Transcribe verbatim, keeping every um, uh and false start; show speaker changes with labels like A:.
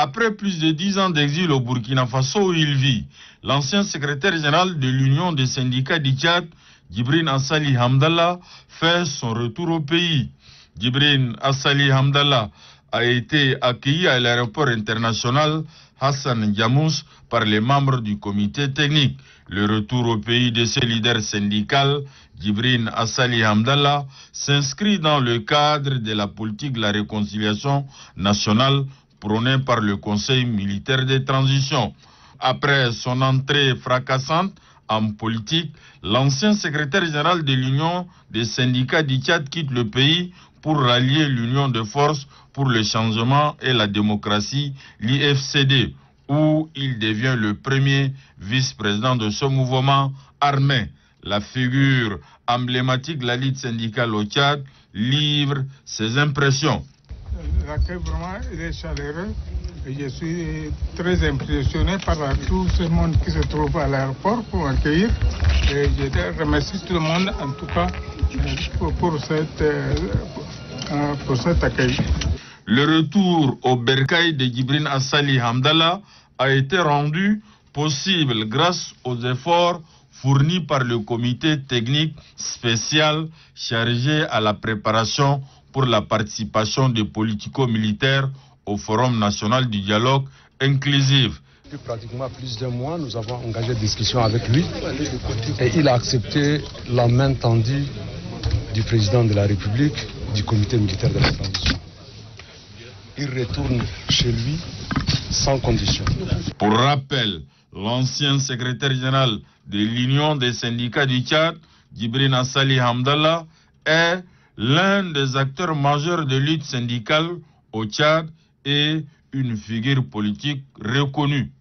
A: Après plus de dix ans d'exil au Burkina Faso où il vit, l'ancien secrétaire général de l'Union des syndicats du Tchad, Djibrine Assali Hamdallah, fait son retour au pays. Djibrine Assali Hamdallah a été accueilli à l'aéroport international Hassan Diamous par les membres du comité technique. Le retour au pays de ce leader syndical, Djibrine Assali Hamdallah, s'inscrit dans le cadre de la politique de la réconciliation nationale prônée par le Conseil militaire de transition. Après son entrée fracassante en politique, l'ancien secrétaire général de l'Union des syndicats du Tchad quitte le pays pour rallier l'Union de forces pour le changement et la démocratie, l'I F C D, où il devient le premier vice-président de ce mouvement armé. La figure emblématique de la lutte syndicale au Tchad livre ses impressions.
B: L'accueil vraiment il est chaleureux et je suis très impressionné par tout ce monde qui se trouve à l'aéroport pour m'accueillir. Et je remercie tout le monde en tout cas pour, pour, cette, pour cet accueil.
A: Le retour au bercail de Djibrine Assali Hamdallah a été rendu possible grâce aux efforts fournis par le comité technique spécial chargé à la préparation pour la participation des politico-militaires au Forum national du dialogue inclusif.
C: Depuis pratiquement plus d'un mois, nous avons engagé des discussions avec lui et il a accepté la main tendue du président de la République, du comité militaire de la transition. Il retourne chez lui sans condition.
A: Pour rappel, l'ancien secrétaire général de l'Union des syndicats du Tchad, Djibrine Assali Hamdallah, est l'un des acteurs majeurs de lutte syndicale au Tchad et une figure politique reconnue.